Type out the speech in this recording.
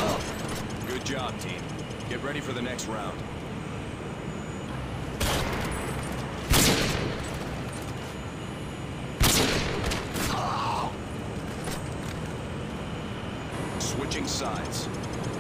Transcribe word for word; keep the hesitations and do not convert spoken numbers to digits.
Good job, team. Get ready for the next round. Switching sides.